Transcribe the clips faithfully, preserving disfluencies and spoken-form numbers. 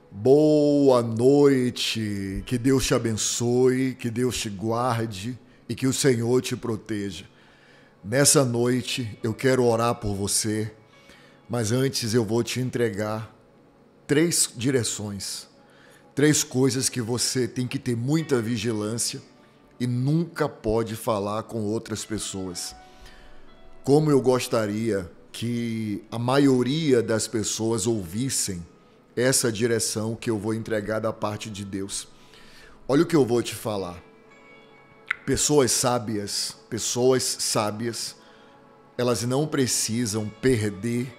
Boa noite, que Deus te abençoe, que Deus te guarde e que o Senhor te proteja. Nessa noite eu quero orar por você, mas antes eu vou te entregar três direções, três coisas que você tem que ter muita vigilância e nunca pode falar com outras pessoas. Como eu gostaria que a maioria das pessoas ouvissem essa direção que eu vou entregar da parte de Deus. Olha o que eu vou te falar. Pessoas sábias, pessoas sábias, elas não precisam perder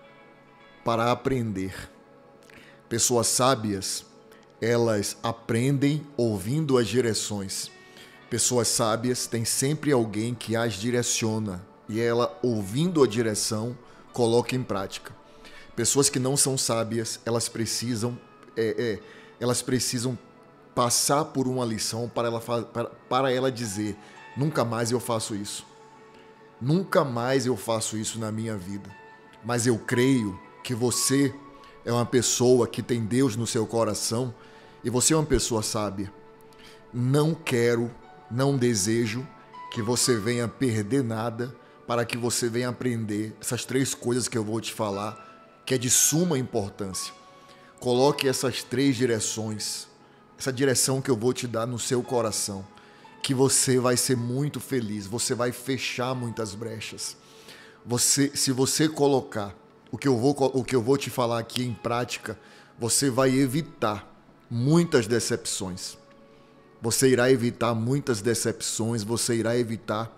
para aprender. Pessoas sábias, elas aprendem ouvindo as direções. Pessoas sábias têm sempre alguém que as direciona e ela, ouvindo a direção, coloca em prática. Pessoas que não são sábias, elas precisam, é, é, elas precisam passar por uma lição para ela, para, para ela dizer: nunca mais eu faço isso. Nunca mais eu faço isso na minha vida. Mas eu creio que você é uma pessoa que tem Deus no seu coração e você é uma pessoa sábia. Não quero, não desejo que você venha perder nada para que você venha aprender essas três coisas que eu vou te falar, que é de suma importância. Coloque essas três direções, essa direção que eu vou te dar no seu coração, que você vai ser muito feliz, você vai fechar muitas brechas. Você, se você colocar o que eu vou, o que eu vou te falar aqui em prática, você vai evitar muitas decepções. Você irá evitar muitas decepções, você irá evitar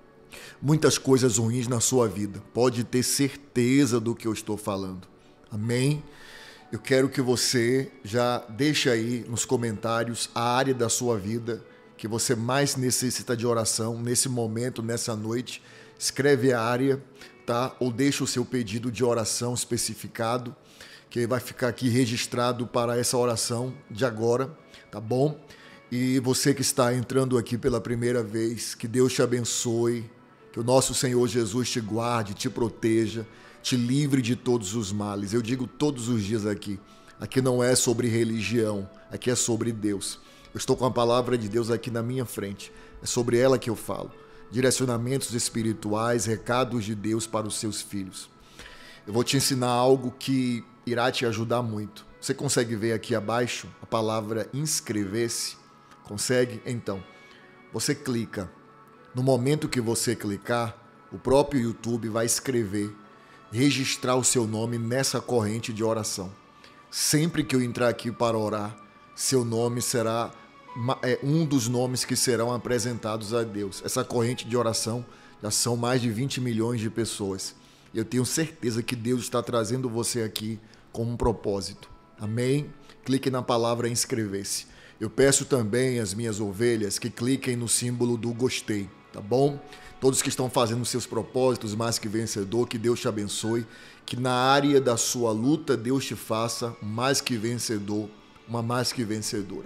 muitas coisas ruins na sua vida. Pode ter certeza do que eu estou falando. Amém? Eu quero que você já deixe aí nos comentários a área da sua vida que você mais necessita de oração nesse momento, nessa noite. Escreve a área, tá? Ou deixa o seu pedido de oração especificado, que vai ficar aqui registrado para essa oração de agora, tá bom? E você que está entrando aqui pela primeira vez, que Deus te abençoe, que o nosso Senhor Jesus te guarde, te proteja, te livre de todos os males. Eu digo todos os dias aqui, aqui não é sobre religião, aqui é sobre Deus. Eu estou com a palavra de Deus aqui na minha frente, é sobre ela que eu falo. Direcionamentos espirituais, recados de Deus para os seus filhos. Eu vou te ensinar algo que irá te ajudar muito. Você consegue ver aqui abaixo a palavra inscrever-se? Consegue? Então, você clica. No momento que você clicar, o próprio YouTube vai escrever, registrar o seu nome nessa corrente de oração. Sempre que eu entrar aqui para orar, seu nome será é, um dos nomes que serão apresentados a Deus. Essa corrente de oração já são mais de vinte milhões de pessoas. Eu tenho certeza que Deus está trazendo você aqui com um propósito. Amém? Clique na palavra inscrever-se. Eu peço também às minhas ovelhas que cliquem no símbolo do gostei. Tá bom? Todos que estão fazendo seus propósitos mais que vencedor, que Deus te abençoe, que na área da sua luta Deus te faça mais que vencedor, uma mais que vencedora.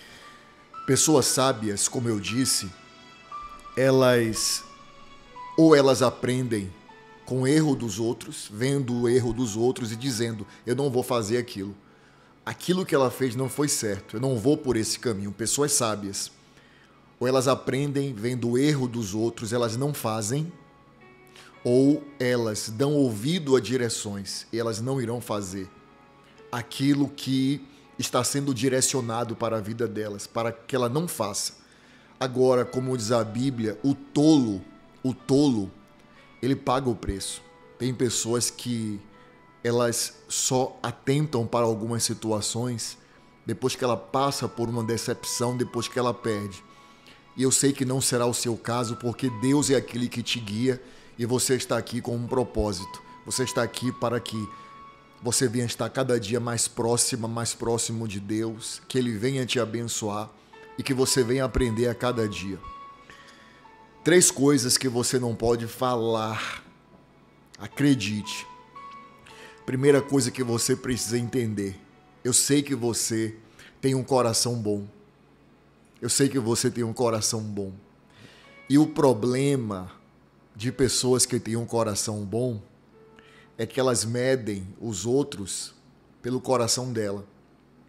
Pessoas sábias, como eu disse, elas ou elas aprendem com o erro dos outros, vendo o erro dos outros e dizendo: eu não vou fazer aquilo. Aquilo que ela fez não foi certo, eu não vou por esse caminho. Pessoas sábias, ou elas aprendem vendo o erro dos outros, elas não fazem, ou elas dão ouvido a direções e elas não irão fazer aquilo que está sendo direcionado para a vida delas, para que ela não faça. Agora, como diz a Bíblia, o tolo, o tolo, ele paga o preço. Tem pessoas que elas só atentam para algumas situações depois que ela passa por uma decepção, depois que ela perde. E eu sei que não será o seu caso, porque Deus é aquele que te guia e você está aqui com um propósito. Você está aqui para que você venha estar cada dia mais próxima, mais próximo de Deus, que Ele venha te abençoar e que você venha aprender a cada dia. Três coisas que você não pode falar. Acredite. Primeira coisa que você precisa entender. Eu sei que você tem um coração bom. Eu sei que você tem um coração bom. E o problema de pessoas que têm um coração bom é que elas medem os outros pelo coração dela.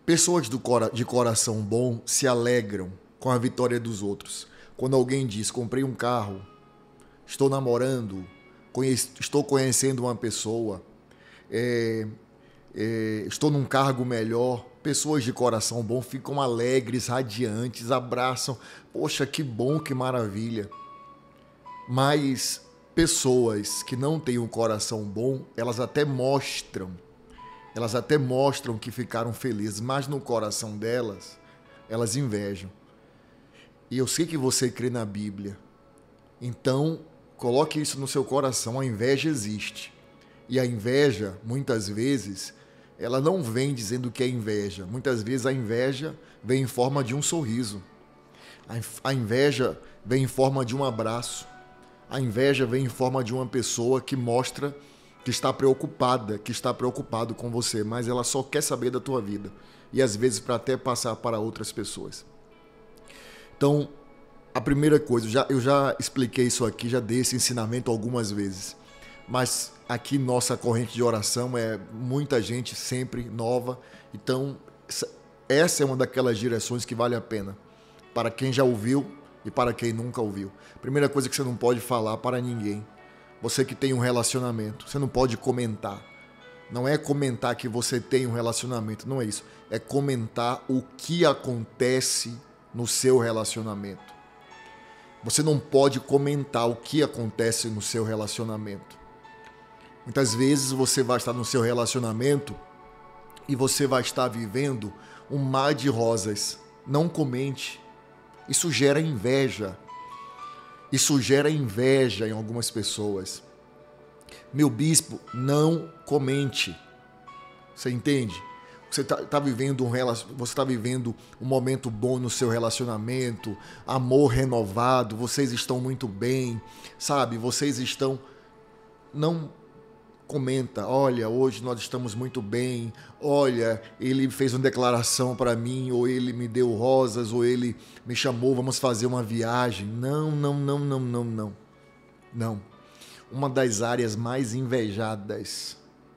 Pessoas do cora- de coração bom se alegram com a vitória dos outros. Quando alguém diz, comprei um carro, estou namorando, conhece- estou conhecendo uma pessoa, é, é, estou num cargo melhor, pessoas de coração bom ficam alegres, radiantes, abraçam. Poxa, que bom, que maravilha. Mas pessoas que não têm um coração bom, elas até mostram, elas até mostram que ficaram felizes, mas no coração delas, elas invejam. E eu sei que você crê na Bíblia, então coloque isso no seu coração, a inveja existe. E a inveja, muitas vezes, ela não vem dizendo que é inveja. Muitas vezes a inveja vem em forma de um sorriso. A inveja vem em forma de um abraço. A inveja vem em forma de uma pessoa que mostra que está preocupada, que está preocupado com você, mas ela só quer saber da tua vida. E às vezes para até passar para outras pessoas. Então, a primeira coisa, eu já, eu já expliquei isso aqui, já dei esse ensinamento algumas vezes. Mas aqui nossa corrente de oração é muita gente sempre nova. Então, essa é uma daquelas direções que vale a pena. Para quem já ouviu e para quem nunca ouviu. Primeira coisa que você não pode falar para ninguém. Você que tem um relacionamento, você não pode comentar. Não é comentar que você tem um relacionamento, não é isso. É comentar o que acontece no seu relacionamento. Você não pode comentar o que acontece no seu relacionamento. Muitas vezes você vai estar no seu relacionamento e você vai estar vivendo um mar de rosas. Não comente. Isso gera inveja. Isso gera inveja em algumas pessoas. Meu bispo, não comente. Você entende? Você está tá vivendo um você está vivendo um momento bom no seu relacionamento, amor renovado, vocês estão muito bem, sabe? Vocês estão... Não comenta, olha, hoje nós estamos muito bem, olha, ele fez uma declaração para mim, ou ele me deu rosas, ou ele me chamou, vamos fazer uma viagem. Não, não, não, não, não, não. Não. Uma das áreas mais invejadas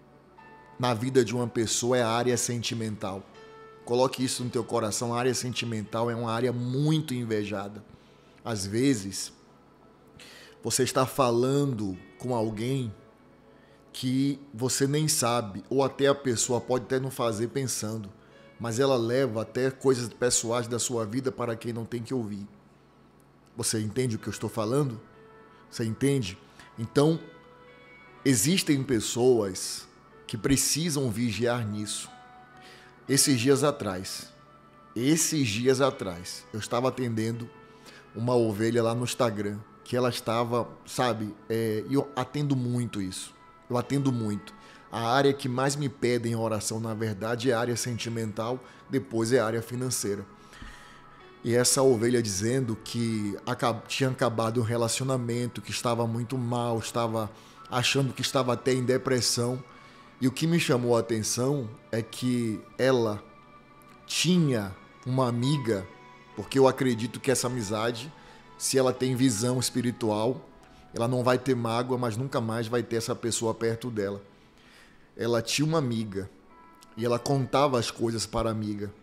na vida de uma pessoa é a área sentimental. Coloque isso no teu coração, a área sentimental é uma área muito invejada. Às vezes, você está falando com alguém que você nem sabe, ou até a pessoa pode até não fazer pensando, mas ela leva até coisas pessoais da sua vida para quem não tem que ouvir. Você entende o que eu estou falando? Você entende? Então, existem pessoas que precisam vigiar nisso. Esses dias atrás, esses dias atrás, eu estava atendendo uma ovelha lá no Instagram, que ela estava, sabe, é, eu atendo muito isso. Eu atendo muito. A área que mais me pedem oração, na verdade, é a área sentimental, depois é a área financeira. E essa ovelha dizendo que tinha acabado um relacionamento, que estava muito mal, estava achando que estava até em depressão. E o que me chamou a atenção é que ela tinha uma amiga, porque eu acredito que essa amizade, se ela tem visão espiritual, ela não vai ter mágoa, mas nunca mais vai ter essa pessoa perto dela. Ela tinha uma amiga e ela contava as coisas para a amiga.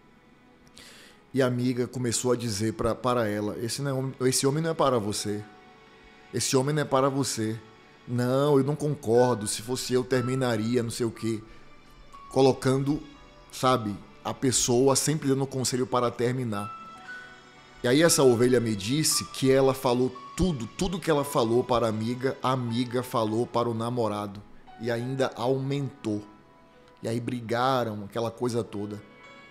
E a amiga começou a dizer pra, para ela, esse, não é, esse homem não é para você. Esse homem não é para você. Não, eu não concordo. Se fosse eu, terminaria, não sei o quê. Colocando, sabe, a pessoa sempre dando conselho para terminar. E aí essa ovelha me disse que ela falou tudo, tudo que ela falou para a amiga, a amiga falou para o namorado. E ainda aumentou. E aí brigaram, aquela coisa toda.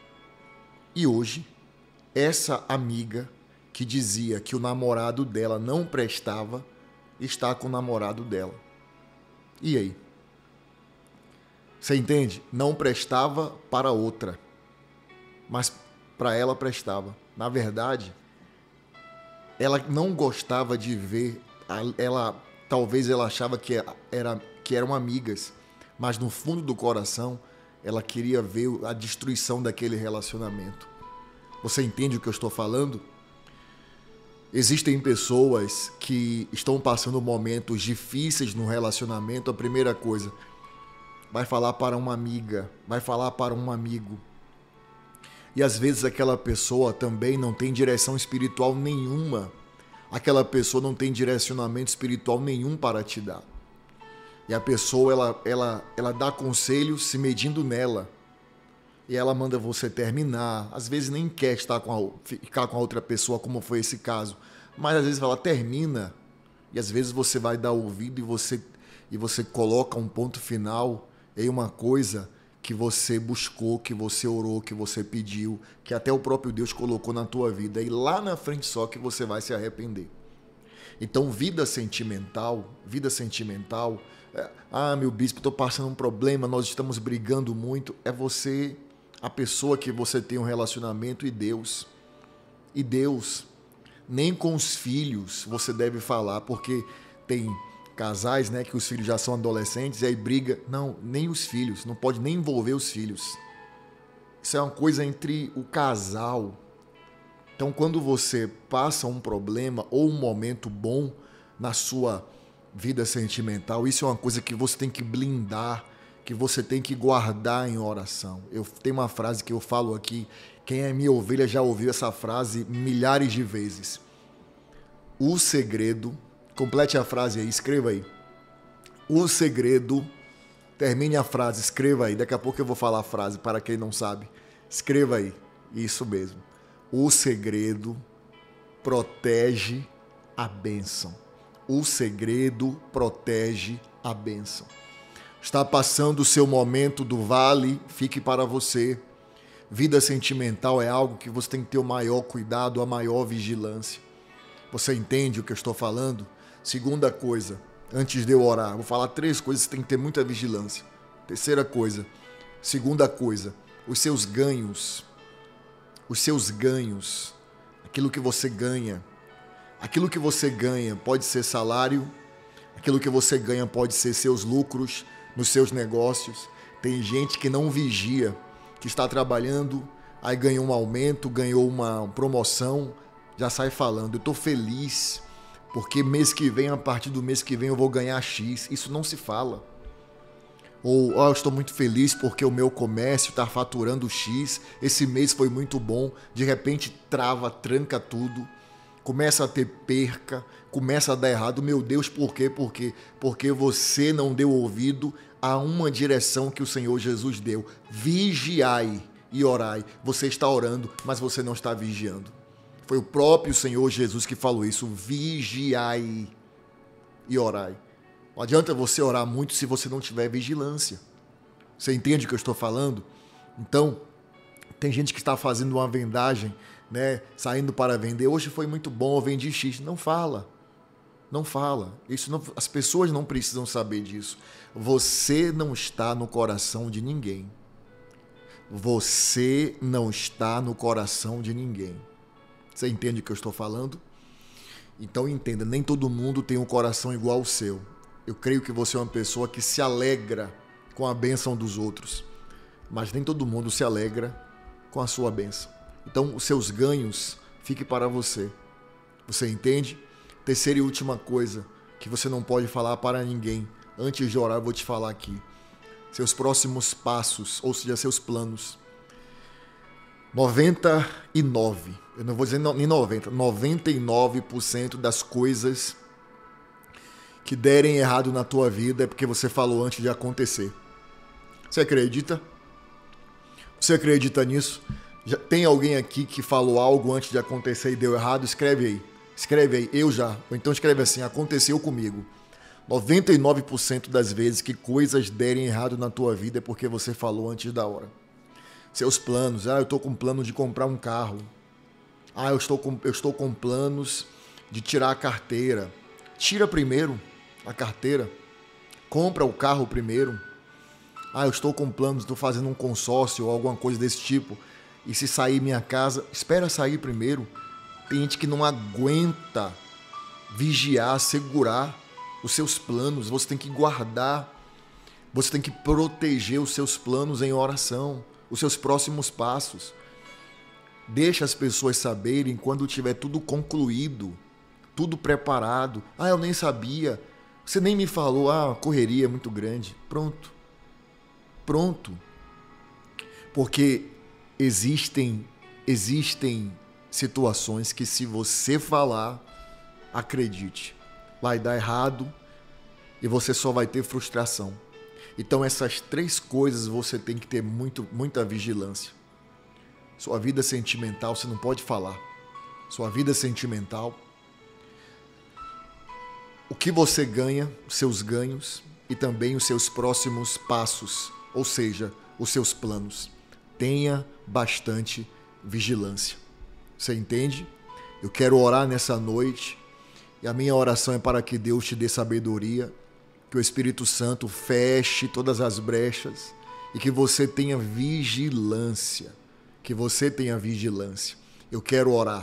E hoje, essa amiga que dizia que o namorado dela não prestava, está com o namorado dela. E aí? Você entende? Não prestava para outra, mas para ela prestava. Na verdade, ela não gostava de ver, ela talvez ela achava que, era, que eram amigas, mas no fundo do coração, ela queria ver a destruição daquele relacionamento. Você entende o que eu estou falando? Existem pessoas que estão passando momentos difíceis no relacionamento. A primeira coisa, vai falar para uma amiga, vai falar para um amigo. E às vezes aquela pessoa também não tem direção espiritual nenhuma. Aquela pessoa não tem direcionamento espiritual nenhum para te dar. E a pessoa, ela, ela, ela dá conselhos se medindo nela. E ela manda você terminar. Às vezes nem quer estar com a, ficar com a outra pessoa, como foi esse caso. Mas às vezes ela termina. E às vezes você vai dar ouvido e você, e você coloca um ponto final em uma coisa que você buscou, que você orou, que você pediu, que até o próprio Deus colocou na tua vida. E lá na frente só que você vai se arrepender. Então, vida sentimental, vida sentimental... É, ah, meu bispo, estou passando um problema, nós estamos brigando muito. É você, a pessoa que você tem um relacionamento e Deus. E Deus, nem com os filhos você deve falar, porque tem casais, né, que os filhos já são adolescentes e aí briga. Não, nem os filhos, não pode nem envolver os filhos. Isso é uma coisa entre o casal. Então, quando você passa um problema ou um momento bom na sua vida sentimental, isso é uma coisa que você tem que blindar, que você tem que guardar em oração. Eu tenho uma frase que eu falo aqui, quem é minha ovelha já ouviu essa frase milhares de vezes. O segredo, complete a frase aí, escreva aí. O segredo, termine a frase, escreva aí. Daqui a pouco eu vou falar a frase para quem não sabe. Escreva aí, isso mesmo. O segredo protege a bênção. O segredo protege a bênção. Está passando o seu momento do vale, fique para você. Vida sentimental é algo que você tem que ter o maior cuidado, a maior vigilância. Você entende o que eu estou falando? Segunda coisa, antes de eu orar, vou falar três coisas que você tem que ter muita vigilância. Terceira coisa, segunda coisa, os seus ganhos. Os seus ganhos, aquilo que você ganha. Aquilo que você ganha pode ser salário, aquilo que você ganha pode ser seus lucros nos seus negócios. Tem gente que não vigia, que está trabalhando, aí ganhou um aumento, ganhou uma promoção, já sai falando, eu estou feliz, porque mês que vem, a partir do mês que vem eu vou ganhar X. Isso não se fala. Ou, oh, eu estou muito feliz porque o meu comércio está faturando X, esse mês foi muito bom, de repente trava, tranca tudo. Começa a ter perca, começa a dar errado. Meu Deus, por quê? Por quê? Porque você não deu ouvido a uma direção que o Senhor Jesus deu. Vigiai e orai. Você está orando, mas você não está vigiando. Foi o próprio Senhor Jesus que falou isso. Vigiai e orai. Não adianta você orar muito se você não tiver vigilância. Você entende o que eu estou falando? Então, tem gente que está fazendo uma vendagem, né, saindo para vender. Hoje foi muito bom, eu vendi X. Não fala. Não fala. Isso não, as pessoas não precisam saber disso. Você não está no coração de ninguém. Você não está no coração de ninguém. Você entende o que eu estou falando? Então entenda, nem todo mundo tem um coração igual ao seu. Eu creio que você é uma pessoa que se alegra com a bênção dos outros. Mas nem todo mundo se alegra com a sua bênção. Então, os seus ganhos, fique para você. Você entende? Terceira e última coisa que você não pode falar para ninguém. Antes de orar, eu vou te falar aqui. Seus próximos passos, ou seja, seus planos. noventa e nove, eu não vou dizer nem noventa, noventa e nove por cento das coisas que derem errado na tua vida é porque você falou antes de acontecer. Você acredita? Você acredita nisso? Já tem alguém aqui que falou algo antes de acontecer e deu errado? Escreve aí. Escreve aí, eu já. Ou então escreve assim, aconteceu comigo. noventa e nove por cento das vezes que coisas derem errado na tua vida é porque você falou antes da hora. Seus planos. Ah, eu estou com plano de comprar um carro. Ah, eu estou com, eu estou com planos de tirar a carteira. Tira primeiro a carteira. Compra o carro primeiro. Ah, eu estou com planos, estou fazendo um consórcio ou alguma coisa desse tipo. E se sair minha casa, espera sair primeiro. Tem gente que não aguenta vigiar, segurar os seus planos. Você tem que guardar. Você tem que proteger os seus planos em oração. Os seus próximos passos. Deixa as pessoas saberem quando tiver tudo concluído. Tudo preparado. Ah, eu nem sabia. Você nem me falou. Ah, a correria é muito grande. Pronto. Pronto. Porque existem, existem situações que se você falar, acredite, vai dar errado e você só vai ter frustração. Então essas três coisas você tem que ter muito, muita vigilância. Sua vida sentimental, você não pode falar. Sua vida sentimental, o que você ganha, os seus ganhos e também os seus próximos passos, ou seja, os seus planos. Tenha bastante vigilância. Você entende? Eu quero orar nessa noite e a minha oração é para que Deus te dê sabedoria, que o Espírito Santo feche todas as brechas e que você tenha vigilância, que você tenha vigilância. Eu quero orar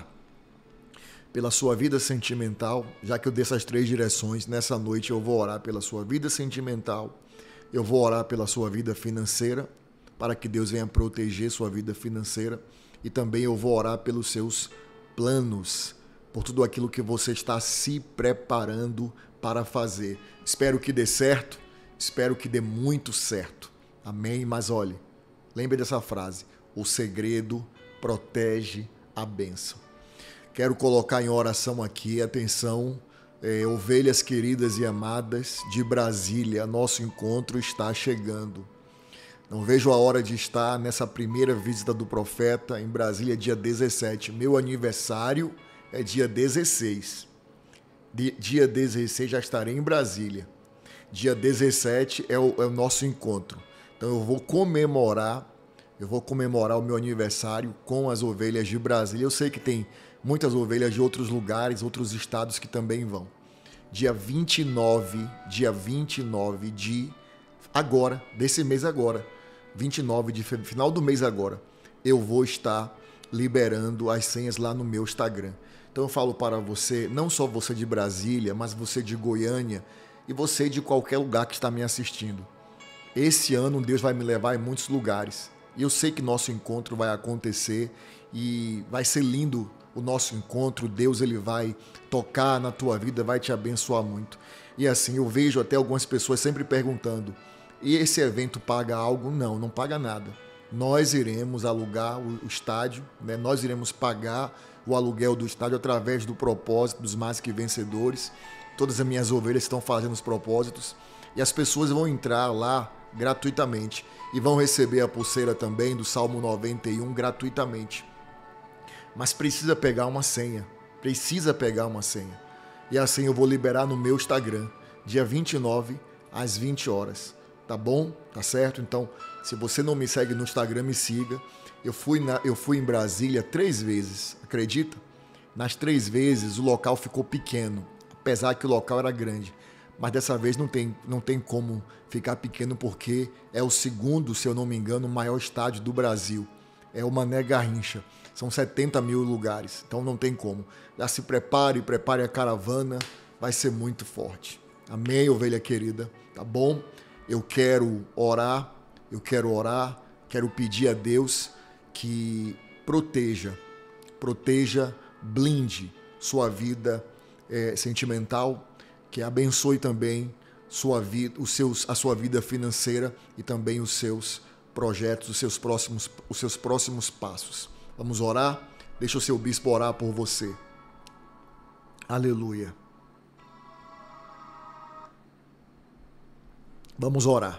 pela sua vida sentimental, já que eu dei essas três direções, nessa noite eu vou orar pela sua vida sentimental, eu vou orar pela sua vida financeira, para que Deus venha proteger sua vida financeira, e também eu vou orar pelos seus planos, por tudo aquilo que você está se preparando para fazer. Espero que dê certo, espero que dê muito certo. Amém? Mas olhe, lembre dessa frase, o segredo protege a bênção. Quero colocar em oração aqui, atenção, é, ovelhas queridas e amadas de Brasília, nosso encontro está chegando. Não vejo a hora de estar nessa primeira visita do profeta em Brasília, dia dezessete. Meu aniversário é dia dezesseis. Dia dezesseis já estarei em Brasília. Dia dezessete é o, é o nosso encontro. Então eu vou comemorar, eu vou comemorar o meu aniversário com as ovelhas de Brasília. Eu sei que tem muitas ovelhas de outros lugares, outros estados que também vão. Dia vinte e nove, dia vinte e nove de agora, desse mês agora, vinte e nove de final do mês agora, eu vou estar liberando as senhas lá no meu Instagram. Então eu falo para você, não só você de Brasília, mas você de Goiânia e você de qualquer lugar que está me assistindo. Esse ano Deus vai me levar em muitos lugares. E eu sei que nosso encontro vai acontecer e vai ser lindo o nosso encontro. Deus ele vai tocar na tua vida, vai te abençoar muito. E assim, eu vejo até algumas pessoas sempre perguntando, e esse evento paga algo? Não, não paga nada. Nós iremos alugar o, o estádio, né? Nós iremos pagar o aluguel do estádio através do propósito dos Mais Que Vencedores. Todas as minhas ovelhas estão fazendo os propósitos e as pessoas vão entrar lá gratuitamente e vão receber a pulseira também do Salmo noventa e um gratuitamente. Mas precisa pegar uma senha, precisa pegar uma senha. E assim eu vou liberar no meu Instagram, dia vinte e nove, às vinte horas. Tá bom? Tá certo? Então, se você não me segue no Instagram, me siga. Eu fui, na, eu fui em Brasília três vezes, acredita? Nas três vezes o local ficou pequeno, apesar que o local era grande. Mas dessa vez não tem, não tem como ficar pequeno porque é o segundo, se eu não me engano, maior estádio do Brasil. É o Mané Garrincha. São setenta mil lugares, então não tem como. Já se prepare, prepare a caravana, vai ser muito forte. Amém, ovelha querida, tá bom? Eu quero orar, eu quero orar, quero pedir a Deus que proteja, proteja, blinde sua vida é, sentimental, que abençoe também sua vida, os seus, a sua vida financeira e também os seus projetos, os seus próximos, os seus próximos passos. Vamos orar? Deixa o seu bispo orar por você. Aleluia. Vamos orar.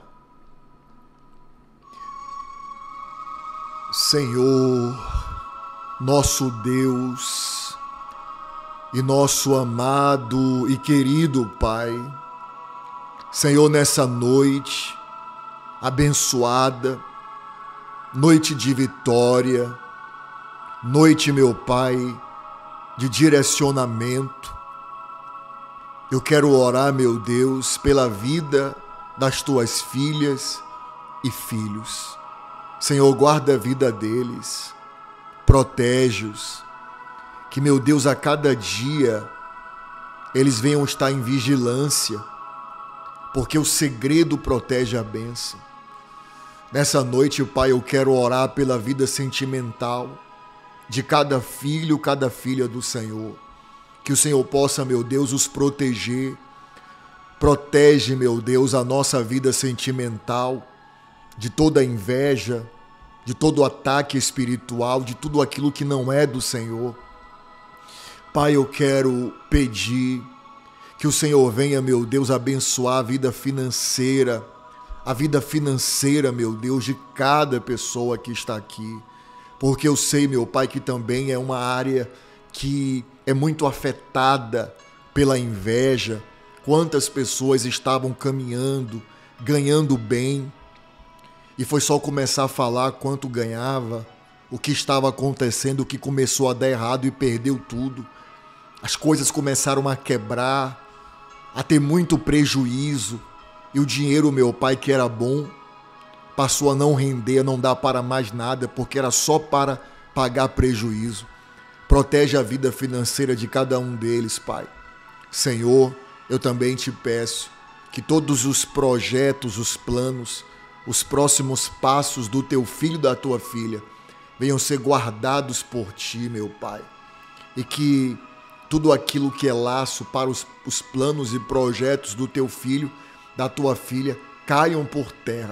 Senhor, nosso Deus e nosso amado e querido Pai, Senhor, nessa noite abençoada, noite de vitória, noite, meu Pai, de direcionamento, eu quero orar, meu Deus, pela vida das tuas filhas e filhos. Senhor, guarda a vida deles, protege-os, que, meu Deus, a cada dia eles venham estar em vigilância, porque o segredo protege a bênção. Nessa noite, Pai, eu quero orar pela vida sentimental de cada filho, cada filha do Senhor, que o Senhor possa, meu Deus, os proteger. Protege, meu Deus, a nossa vida sentimental de toda inveja, de todo ataque espiritual, de tudo aquilo que não é do Senhor. Pai, eu quero pedir que o Senhor venha, meu Deus, abençoar a vida financeira, a vida financeira, meu Deus, de cada pessoa que está aqui. Porque eu sei, meu Pai, que também é uma área que é muito afetada pela inveja. Quantas pessoas estavam caminhando, ganhando bem, e foi só começar a falar quanto ganhava, o que estava acontecendo, o que começou a dar errado e perdeu tudo. As coisas começaram a quebrar, a ter muito prejuízo, e o dinheiro, meu Pai, que era bom, passou a não render, a não dar para mais nada, porque era só para pagar prejuízo. Protege a vida financeira de cada um deles, Pai. Senhor, eu também te peço que todos os projetos, os planos, os próximos passos do teu filho e da tua filha venham ser guardados por ti, meu Pai. E que tudo aquilo que é laço para os, os planos e projetos do teu filho, da tua filha, caiam por terra.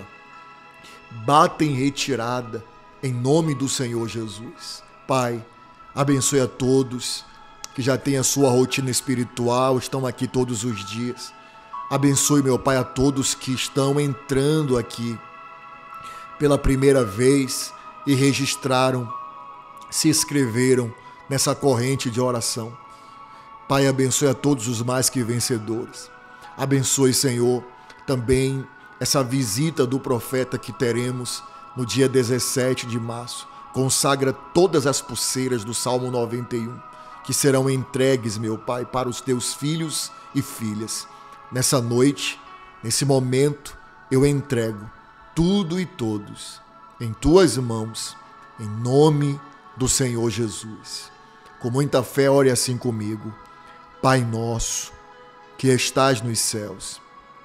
Bata em retirada, em nome do Senhor Jesus. Pai, abençoe a todos que já têm a sua rotina espiritual, estão aqui todos os dias. Abençoe, meu Pai, a todos que estão entrando aqui pela primeira vez e registraram, se inscreveram nessa corrente de oração. Pai, abençoe a todos os mais que vencedores. Abençoe, Senhor, também essa visita do profeta que teremos no dia dezessete de março. Consagra todas as pulseiras do Salmo noventa e um, que serão entregues, meu Pai, para os teus filhos e filhas. Nessa noite, nesse momento, eu entrego tudo e todos em tuas mãos, em nome do Senhor Jesus. Com muita fé, ore assim comigo. Pai nosso, que estás nos céus,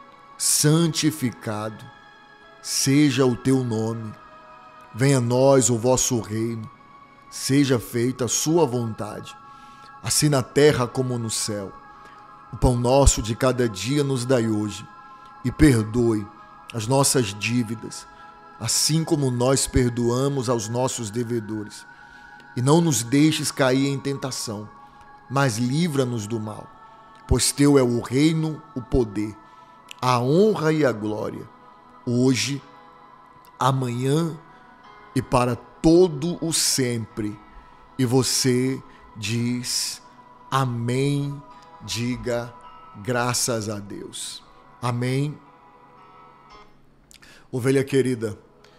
santificado seja o teu nome. Venha a nós o vosso reino. Seja feita a sua vontade, assim na terra como no céu. O pão nosso de cada dia nos dai hoje, e perdoe as nossas dívidas, assim como nós perdoamos aos nossos devedores. E não nos deixes cair em tentação, mas livra-nos do mal, pois teu é o reino, o poder, a honra e a glória, hoje, amanhã e para todo o sempre. E você diz amém, diga graças a Deus. Amém. Ovelha querida,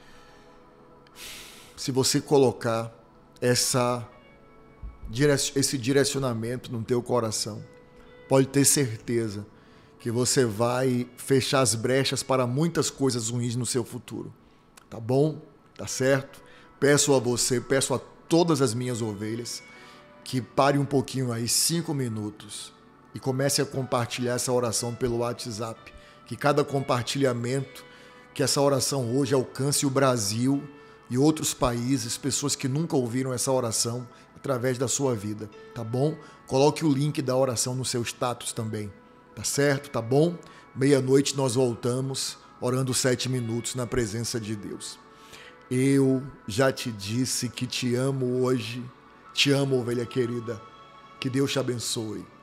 se você colocar essa, esse direcionamento no teu coração, pode ter certeza que você vai fechar as brechas para muitas coisas ruins no seu futuro. Tá bom? Tá certo? Peço a você, peço a todas as minhas ovelhas que pare um pouquinho aí, cinco minutos, e comece a compartilhar essa oração pelo WhatsApp. Que cada compartilhamento, que essa oração hoje alcance o Brasil e outros países, pessoas que nunca ouviram essa oração através da sua vida, tá bom? Coloque o link da oração no seu status também, tá certo? Tá bom? Meia-noite nós voltamos, orando sete minutos na presença de Deus. Eu já te disse que te amo hoje, te amo, ovelha querida, que Deus te abençoe.